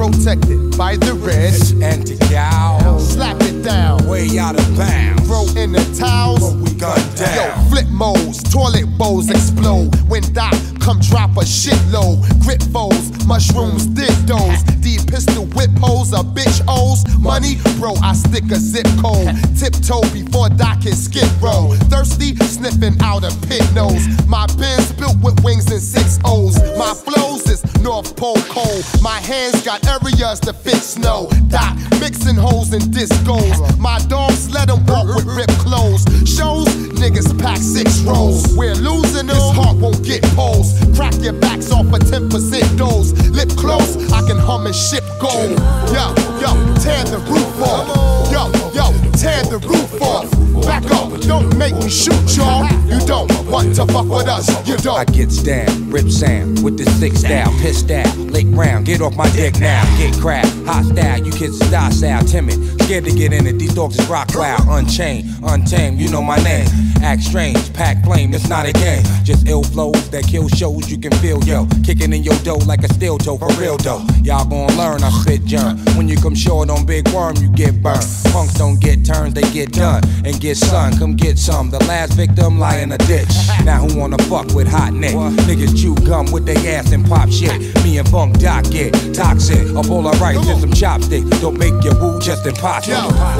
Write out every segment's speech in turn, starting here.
protected by the red and the gal. Slap it down, way out of bounds. Throw in the towels, we gun down. Yo, flip modes, toilet bowls explode. When Doc come drop a shitload. Grip foes, mushrooms, dildos. D pistol whip hoes, a bitch O's. Money, bro, I stick a zip code. Tiptoe before Doc hit skid row. Thirsty, sniffing out a pit nose. My Benz built with wings and 6 O's. My flows is North Pole cold. My hands got areas to fit snow. Doc mixing hoes and discos. My dogs let them walk with ripped clothes. Shows, niggas pack 6 rolls. We're losing, this heart won't get poles. Crack your backs off a 10% dose. Lip close, I can hum and ship gold. Yo, tear the roof off. Yo, tear the roof off. Back up, don't make me shoot y'all. You don't want to fuck with us, you don't. I get down, rip Sam with the 6 style, pissed out, lick round, get off my dick now, get crap, hostile, you kids is docile, timid, scared to get in it, these dogs is rock wild, unchained, untamed, you know my name, act strange, pack flame, it's not a game, just ill flows that kill shows you can feel, yo, kicking in your dough like a steel toe, for real though, y'all gon' learn I spit germ, when you come short on Big Worm, you get burned, punks don't get turns, they get done, and get sun, come get some, the last victim lie in a ditch, now who wanna fuck with hot neck, niggas chew gum with their ass and pop shit, me and Funk Doc get toxic, a bowl of rice and some chopsticks, don't make your woo just impossible.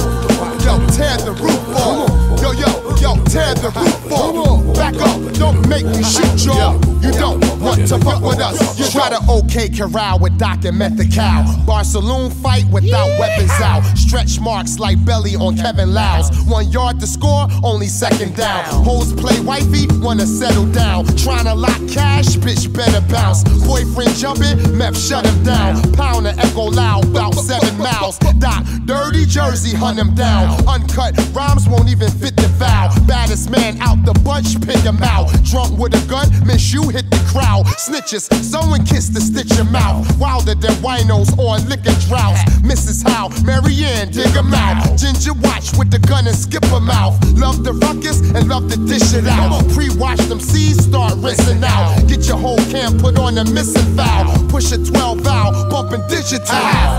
Yo, tear the roof off. Yo, tear the roof off. Back up, don't make me shoot y'all. You don't want to fuck with us. You try to OK Corral with Doc and Method Cow. Barcelona fight without weapons out. Stretch marks like belly on Kevin Lyles. 1 yard to score, only 2nd down. Hoes play wifey, wanna settle down. Tryna lock cash, bitch better bounce. Boyfriend jumping, meth shut him down. Pound and echo loud, about 7 miles. Doc, dirty Jersey, hunt him down. Uncut rhymes won't even fit the foul. Baddest man out the bunch, pick him out. Drunk with a gun, miss you, hit the crowd. Snitches, someone kiss to stitch your mouth. Wilder than winos on liquor droughts. Mrs. Howe, Marianne, dig him out. Ginger watch with the gun and skip him out. Love the ruckus and love to dish it out. Pre-watch them seeds, start rinsing out. Get your whole camp put on a missing foul. Push a 12 valve, bumping digital.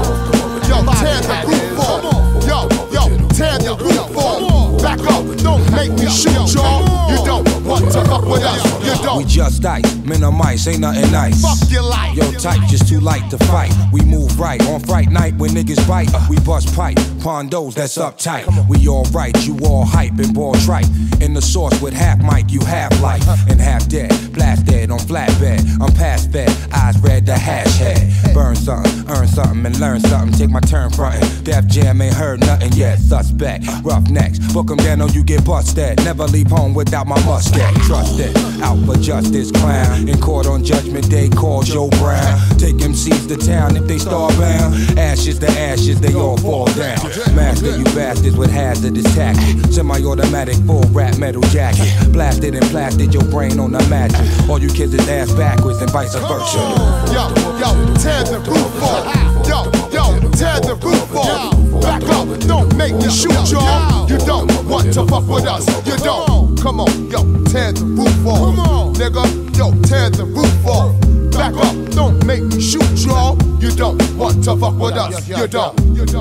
Yo, tear the roof off. Yo, tear the roof off. Back up, don't make me shoot y'all. You don't want to fuck with us. You don't. We just ice, minimize, ain't nothing nice. Fuck your life. Yo, type just too light to fight. We move right on fright night when niggas bite. We bust pipe, pondos that's uptight. We all right, you all hype and ball trite. In the sauce with half mic, you half life and half dead. Blast dead on flatbed. I'm past fed, eyes red, the hash head. Burn something, earn something, and learn something. Take my turn frontin'. Def Jam ain't heard nothing yet. Suspect, rough necks, book 'em down or you get busted. Never leave home without my mustache. Trust it, out for justice, clown. In court on Judgment Day, call Joe Brown. Take MCs to town if they starbound. Ashes to ashes, they all fall down. Master you bastards with hazardous tactics. Semi-automatic, full rap metal jacket. Blasted and blasted your brain on the mattress. All you kids is ass backwards and vice versa. Yo, tear the roof off. Yo, tear the roof off. Back up, don't make me shoot y'all. You don't want to fuck with us. You don't. Come on, yo, tear the roof off. Come on, nigga, yo, tear the roof off. Back up, don't make me shoot y'all. You don't want to fuck with us. You don't.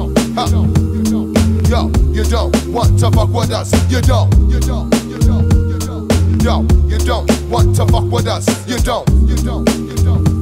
Yo, you don't want to fuck with us. You don't. Yo, you don't want to fuck with us. You don't.